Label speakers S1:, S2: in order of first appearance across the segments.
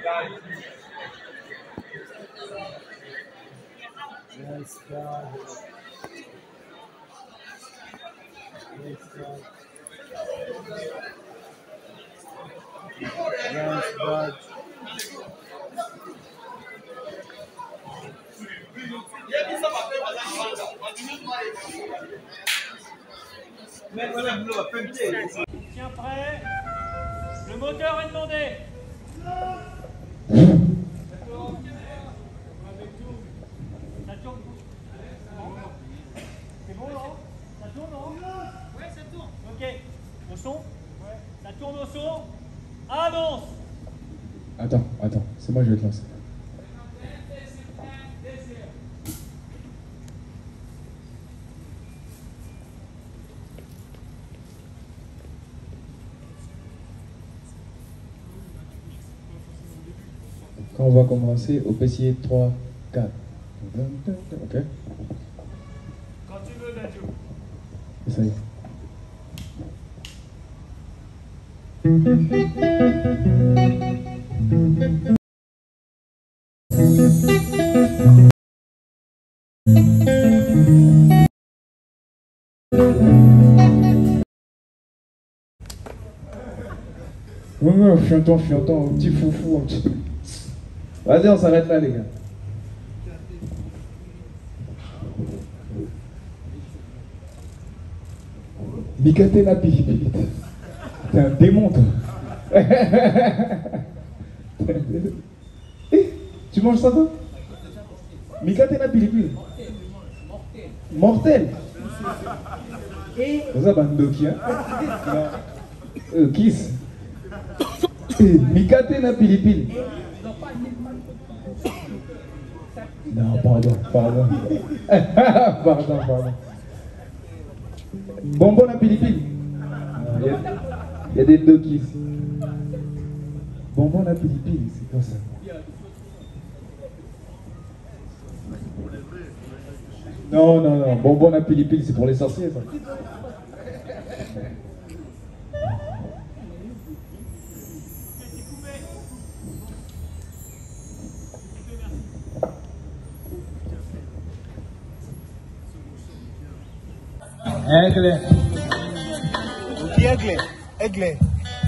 S1: Nice God. Nice God. Nice God.
S2: Tiens prêt. Le moteur est demandé. Ça tourne. C'est bon Laurent? Ça tourne Laurent? Ouais, ça tourne. Ok. Au son? Ouais. Ça tourne au son. Annonce.
S3: Attends, c'est moi je vais te lancer. Quand on va commencer, on peut essayer 3, 4. Ok?
S2: Quand tu veux, Dadju.
S3: Et ça y est. Ouais, fianton, un petit foufou, un petit... Vas-y, on s'arrête là, les gars. Mikate la pilipilite. T'es un démon, toi. Tu manges ça, toi? Mikate la pilipilite. Mortel. C'est ça, Bandoki, hein? Kiss. Mikate na pilipili. Non, pardon. Pardon. Bonbon na pilipili. Il y a des dokis ici. Bonbon na pilipili, c'est quoi ça? Non. Bonbon na pilipili, c'est pour les sorciers, ça.
S1: Aigle.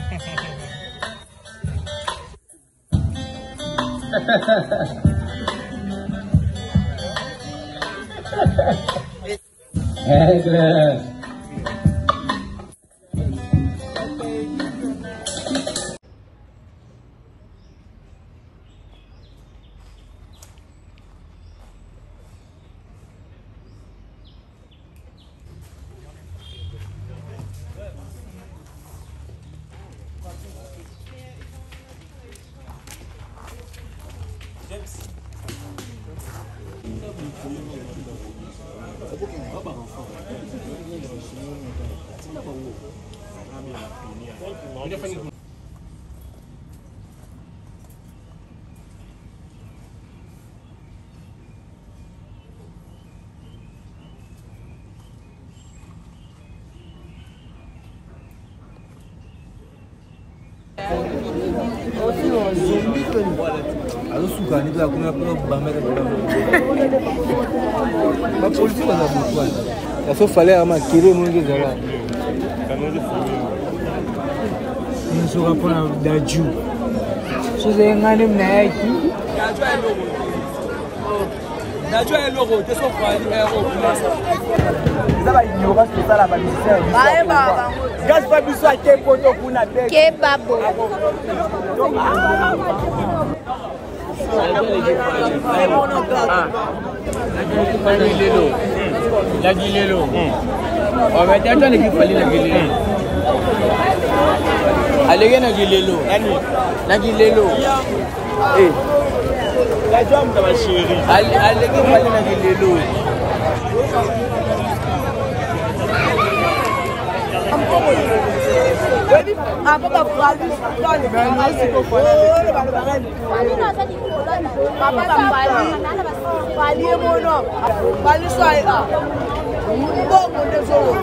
S4: Il fallait maquiller mon gars là.
S1: Nous sommes pour la Dadju.
S4: Je suis un homme naïki.
S5: Dadju est logo, tu sais quoi,
S1: Ça va ignorer ce que ça la va dire. Gaz pas besoin de poto pour la tête.
S6: Kebabo.
S5: La guilelo. On va dire qu'il fallait la guilelo. Allez, la guilelo. La guilelo. Eh. La jambe de ma chérie. Allez, qu'il fallait la guilelo.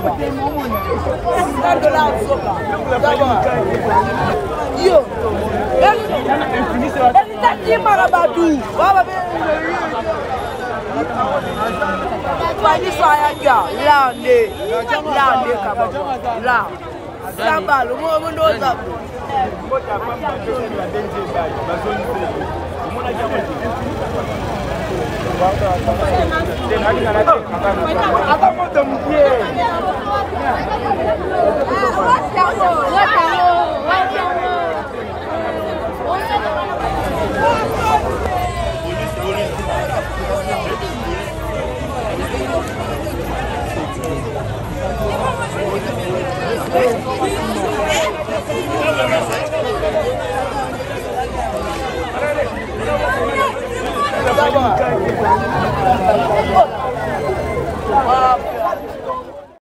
S6: Yo.